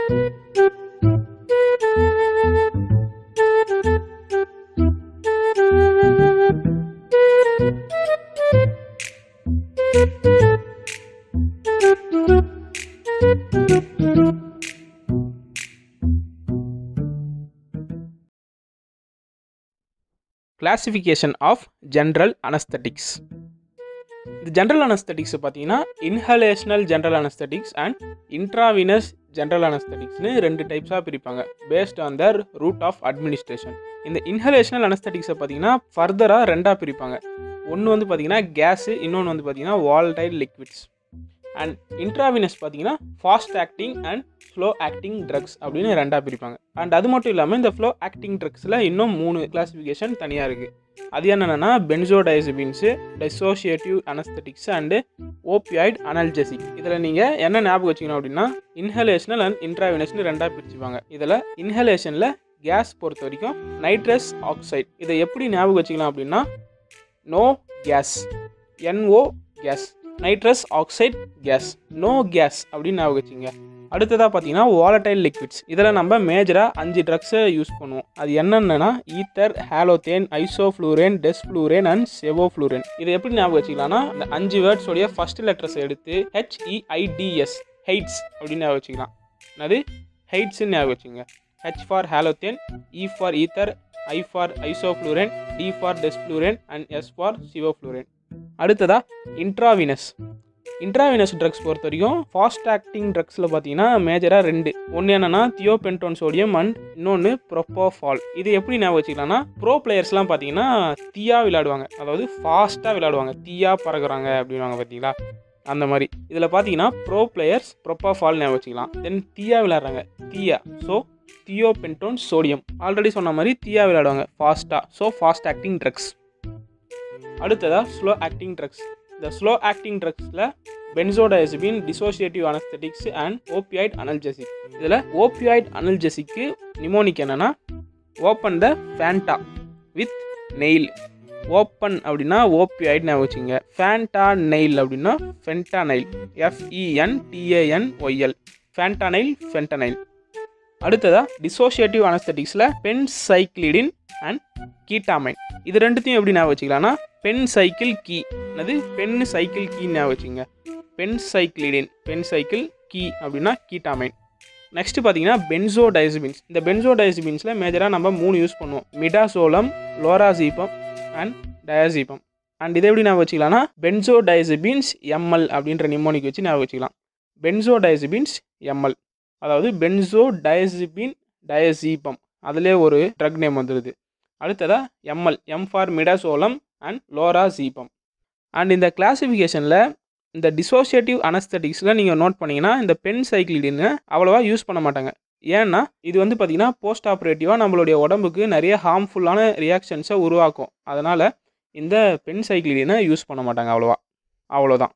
Classification of general anesthetics. The general anesthetics பார்த்தீங்கன்னா inhalational general anesthetics and intravenous general anesthetics னு ரெண்டு டைப்ஸாக பிரிப்பாங்க based on their route of administration. இந்த inhalational anesthetics பார்த்தீங்கன்னா ஃபர்தராக ரெண்டாக பிரிப்பாங்க. ஒன்று வந்து பார்த்தீங்கன்னா கேஸு, இன்னொன்று வந்து பார்த்தீங்கன்னா volatile liquids. அண்ட் இன்ட்ராவினஸ் பார்த்தீங்கன்னா fast acting and slow acting drugs அப்படின்னு ரெண்டாக பிரிப்பாங்க. அண்ட் அது மட்டும் இல்லாமல் இந்த ஸ்லோ ஆக்டிங் ட்ரக்ஸில் இன்னும் 3 கிளாஸிஃபிகேஷன் தனியாக இருக்குது. அது என்னென்னா benzodiazepines, dissociative anaesthetics and opioid analgesic. இதில் நீங்கள் என்ன ஞாபகம் வச்சுக்கணும் அப்படின்னா இன்ஹலேஷனல் அண்ட் இன்ட்ராவினஸ்னு ரெண்டாக பிரிச்சுப்பாங்க. இதில் இன்ஹலேஷனில் கேஸ் பொறுத்த வரைக்கும் நைட்ரஸ் ஆக்சைடு. இதை எப்படி ஞாபகம் வச்சுக்கலாம் அப்படின்னா no gas, NO gas, nitrous oxide gas, no gas அப்படின்னு ஞாபகம் வச்சுங்க. அடுத்ததாக பார்த்தீங்கன்னா வாலடைல் லிக்விட்ஸ். இதில் நம்ம மேஜராக 5 ட்ரக்ஸை யூஸ் பண்ணுவோம். அது என்னென்னா ஈத்தர், ஹாலோதேன், ஐசோஃப்ளூரேன், டெஸ்ஃப்ளூரேன் அண்ட் செவோஃப்ளூரேன். இதை எப்படி ஞாபகம் வச்சுக்கலாம்னா இந்த 5 வேர்ட்ஸோடைய ஃபர்ஸ்ட் லெட்டர்ஸை எடுத்து HEIDS ஹெய்ட்ஸ் அப்படின்னு ஞாபகம் வச்சுக்கலாம். அது ஹெய்ட்ஸ்ன்னு ஞாபகம் வச்சுங்க. H for halothane, E for ether, I for isoflurane, D for desflurane and S for sevoflurane. அடுத்ததா இன்ட்ராவினஸ். இன்ட்ராவினஸ் ட்ரக்ஸ் பொறுத்த வரைக்கும் ஃபாஸ்ட் ஆக்டிங் ட்ரக்ஸில் பார்த்தீங்கன்னா மேஜராக 2. ஒன்று என்னென்னா தியோபென்டோன் சோடியம் அண்ட் இன்னொன்று ப்ரோபோஃபால். இது எப்படி ஞாபகம் வச்சுக்கலாம்னா ப்ரோ பிளேயர்ஸ்லாம் பார்த்தீங்கன்னா தீயா விளையாடுவாங்க, அதாவது ஃபாஸ்ட்டாக விளையாடுவாங்க, தீயா பறகுறாங்க அப்படின்வாங்க பார்த்தீங்களா, அந்த மாதிரி. இதில் பார்த்தீங்கன்னா ப்ரோ பிளேயர்ஸ் ப்ரோபோஃபால் ஞாபகம் வச்சுக்கலாம். தென் தீயா விளையாடுறாங்க, தீயா, ஸோ தியோபென்டோன் சோடியம். ஆல்ரெடி சொன்ன மாதிரி தீயா விளையாடுவாங்க ஃபாஸ்ட்டாக, ஸோ ஃபாஸ்ட் ஆக்டிங் ட்ரக்ஸ். அடுத்ததாக ஸ்லோ ஆக்டிங் ட்ரக்ஸ். இந்த ஸ்லோ ஆக்டிங் ட்ரக்ஸில் benzodiazepine, dissociative anaesthetics and opioid analgesic. இதில் ஓபியாய்டு அனல்ஜெசிக்கு நிமோனிக் என்னென்னா open the Fanta with nail. Open அப்படின்னா ஓபியாய்டு ஞாபகம் வச்சுங்க. ஃபேண்டா நெயில் அப்படின்னா ஃபென்டானைல், FENTANYL, ஃபேண்டானைல், ஃபென்டனைல். அடுத்ததாக டிசோசியேட்டிவ் அனஸ்தெட்டிக்ஸில் பென்சைக்ளிடின் அண்ட் கீட்டாமைன். இது ரெண்டுத்தையும் எப்படி ஞாபகம் வச்சுக்கலாம்னா பென் சைக்கிள் கீ, அது பென் சைக்கிள் கீ ஞாபகம் வச்சுங்க. பென்சைக்ளிடின், பென்சைக்கிள் கீ அப்படின்னா கீட்டாமைன். நெக்ஸ்ட் பார்த்தீங்கன்னா பென்சோடைசபின்ஸ். இந்த பென்சோடைசபின்ஸில் மேஜராக நம்ம 3 யூஸ் பண்ணுவோம், midazolam, lorazepam and diazepam. And இதை எப்படி ஞாபகம் வச்சுக்கலாம்னா பென்சோடைசபின்ஸ் ML அப்படின்ற நிமோனிக் வச்சு ஞாபகம் வச்சுக்கலாம். பென்சோடைசபின்ஸ் ML, அதாவது பென்சோடைசபின் டயசீபம், அதிலே ஒரு ட்ரக் நேம் வந்துடுது. அடுத்ததாக ML, M for midazolam and lorazepam. And இந்த கிளாசிஃபிகேஷனில் இந்த டிசோசியேட்டிவ் அனஸ்தெட்டிக்ஸில் நீங்கள் நோட் பண்ணிங்கன்னா இந்த பென்சைக்ளிடின்னு அவ்வளோவா யூஸ் பண்ண மாட்டாங்க. ஏன்னா இது வந்து பார்த்திங்கன்னா போஸ்ட் ஆப்ரேட்டிவாக நம்மளுடைய உடம்புக்கு நிறைய ஹார்ம்ஃபுல்லான ரியாக்ஷன்ஸை உருவாக்கும். அதனால் இந்த பென்சைக்ளிடினை யூஸ் பண்ண மாட்டாங்க அவ்வளோதான்.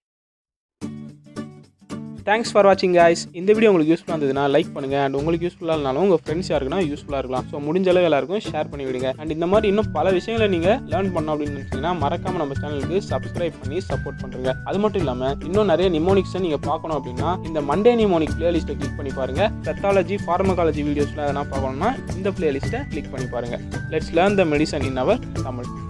தேங்க்ஸ் ஃபார் வாட்சிங் guys. இந்த வீடியோ உங்களுக்கு யூஸ்ஃபுல்லாக இருந்ததுன்னா லைக் பண்ணுங்கள். அண்ட் உங்களுக்கு யூஸ்ஃபுல்லாக இருந்தாலும் உங்கள் ஃப்ரெண்ட்ஸ் யாருக்குன்னா யூஸ்ஃபுல்லாக இருக்கலாம். ஸோ முடிஞ்ச அளவு எல்லாருக்கும் ஷேர் பண்ணி விடுங்க. அண்ட் இந்த மாதிரி இன்னும் பல விஷயங்களை நீங்கள் லேர்ன் பண்ணணும் அப்படின்னு நினச்சிங்கன்னா மறக்காமல் நம்ம சேனலுக்கு சப்ஸ்கிரைப் பண்ணி சப்போர்ட் பண்ணுறங்க. அது மட்டும் இல்லாமல் இன்னும் நிறைய நிமோனிக்ஸை நீங்கள் பார்க்கணும் அப்படின்னா இந்த மண்டே நிமோனிக் பிளேலிஸ்ட்டை கிளிக் பண்ணி பாருங்கள். பெத்தாலஜி, ஃபார்மகாலஜி வீடியோஸ்லாம் எதனா பார்க்கணும்னா இந்த பிளேலிஸ்ட்டை கிளிக் பண்ணி பாருங்கள். Let's learn the medicine in our Tamil.